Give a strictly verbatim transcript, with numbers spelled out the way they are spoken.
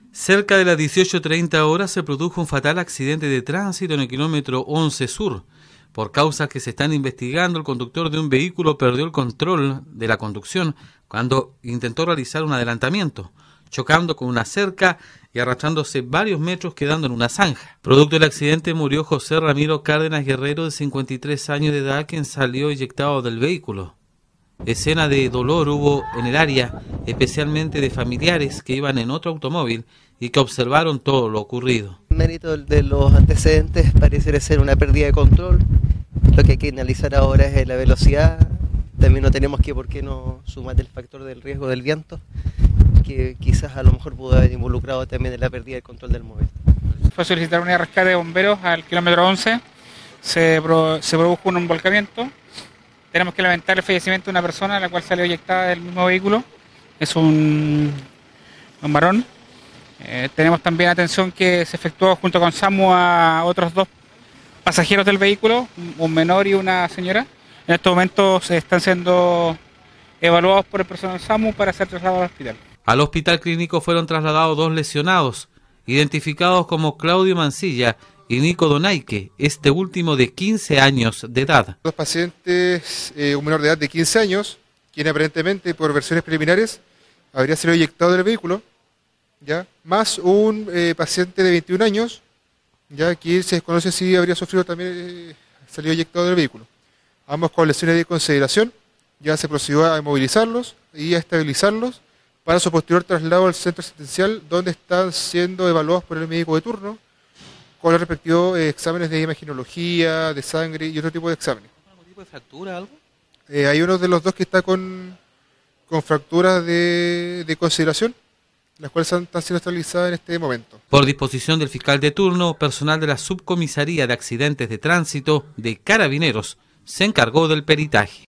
Cerca de las dieciocho treinta horas se produjo un fatal accidente de tránsito en el kilómetro once sur. Por causas que se están investigando, el conductor de un vehículo perdió el control de la conducción cuando intentó realizar un adelantamiento, chocando con una cerca y arrastrándose varios metros, quedando en una zanja. Producto del accidente murió José Ramiro Cárdenas Guerrero, de cincuenta y tres años de edad, quien salió eyectado del vehículo. Escena de dolor hubo en el área, especialmente de familiares que iban en otro automóvil y que observaron todo lo ocurrido. El mérito de los antecedentes parece ser una pérdida de control. Lo que hay que analizar ahora es la velocidad. También no tenemos que por qué no sumar el factor del riesgo del viento, que quizás a lo mejor pudo haber involucrado también en la pérdida de control del móvil. Fue a solicitar una rescate de bomberos al kilómetro once, se, pro, se produjo un volcamiento. Tenemos que lamentar el fallecimiento de una persona, la cual salió eyectada del mismo vehículo. Es un, un varón. Eh, tenemos también atención que se efectuó junto con SAMU a otros dos pasajeros del vehículo, un menor y una señora. En estos momentos están siendo evaluados por el personal SAMU para ser trasladados al hospital. Al hospital clínico fueron trasladados dos lesionados, identificados como Claudio Mancilla y Nico Donaique, este último de quince años de edad. Dos pacientes, eh, un menor de edad de quince años, quien aparentemente por versiones preliminares habría sido eyectado del vehículo, ya, más un eh, paciente de veintiún años, ya, que se desconoce si habría sufrido también, eh, salido eyectado del vehículo. Ambos con lesiones de consideración. Ya se procedió a movilizarlos y a estabilizarlos para su posterior traslado al centro asistencial, donde están siendo evaluados por el médico de turno con los respectivos eh, exámenes de imagenología, de sangre y otro tipo de exámenes. ¿Algún tipo de fractura, algo? Eh, hay uno de los dos que está con, con fracturas de, de consideración, las cuales están siendo estabilizadas en este momento. Por disposición del fiscal de turno, personal de la Subcomisaría de Accidentes de Tránsito de Carabineros se encargó del peritaje.